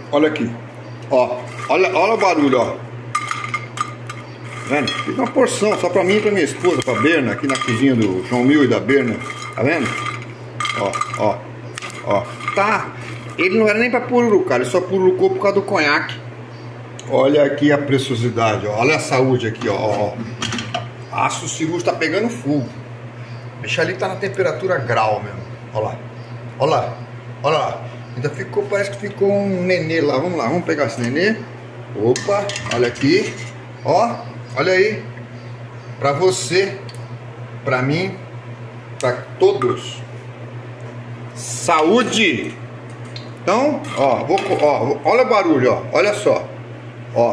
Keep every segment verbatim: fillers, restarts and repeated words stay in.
Olha aqui. Ó, olha, olha o barulho, ó. Vendo? Fiz uma porção só pra mim e pra minha esposa, pra Berna, aqui na cozinha do João Mil e da Berna. Tá vendo? Ó, ó, ó. Tá. Ele não era nem pra pururucar, ele só pururucou por causa do conhaque. Olha aqui a preciosidade, ó. Olha a saúde aqui, ó. ó. Aço cirúrgico tá pegando fogo. Deixa ali, tá na temperatura grau mesmo. Olha lá. Olha lá. Olha lá. Ainda ficou, parece que ficou um nenê lá. Vamos lá, vamos pegar esse nenê. Opa, olha aqui. Ó, olha aí. Pra você, pra mim, pra todos. Saúde! Então, ó, vou, ó, olha o barulho, ó. Olha só. Ó.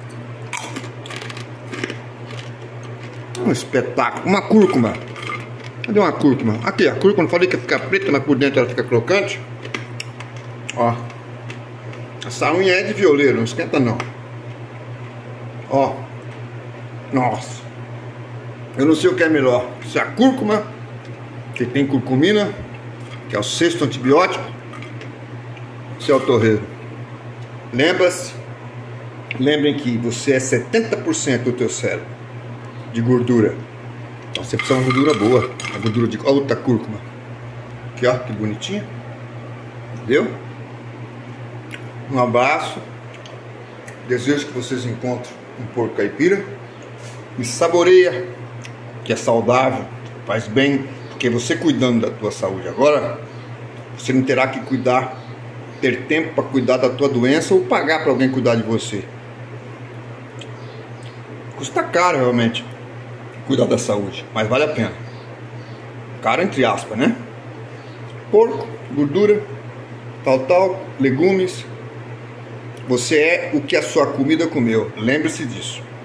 Um espetáculo. Uma cúrcuma. Cadê uma cúrcuma? Aqui, a cúrcuma, não falei que ia ficar preta, mas por dentro ela fica crocante. Ó. Essa unha é de violeiro, não esquenta não. Ó. Nossa. Eu não sei o que é melhor. Se é a cúrcuma, que tem curcumina, que é o sexto antibiótico, se é o torresmo. Lembra-se, lembrem que você é setenta por cento do teu cérebro de gordura. Então você precisa de uma gordura boa. A gordura de outra cúrcuma. Aqui, ó, que bonitinha. Entendeu? Um abraço. Desejo que vocês encontrem um porco caipira. E saboreia, que é saudável, faz bem, porque você cuidando da tua saúde agora, você não terá que cuidar, ter tempo para cuidar da tua doença ou pagar para alguém cuidar de você. Custa caro realmente cuidar da saúde, mas vale a pena. Caro entre aspas, né? Porco, gordura, tal, tal, legumes. Você é o que a sua comida comeu. Lembre-se disso.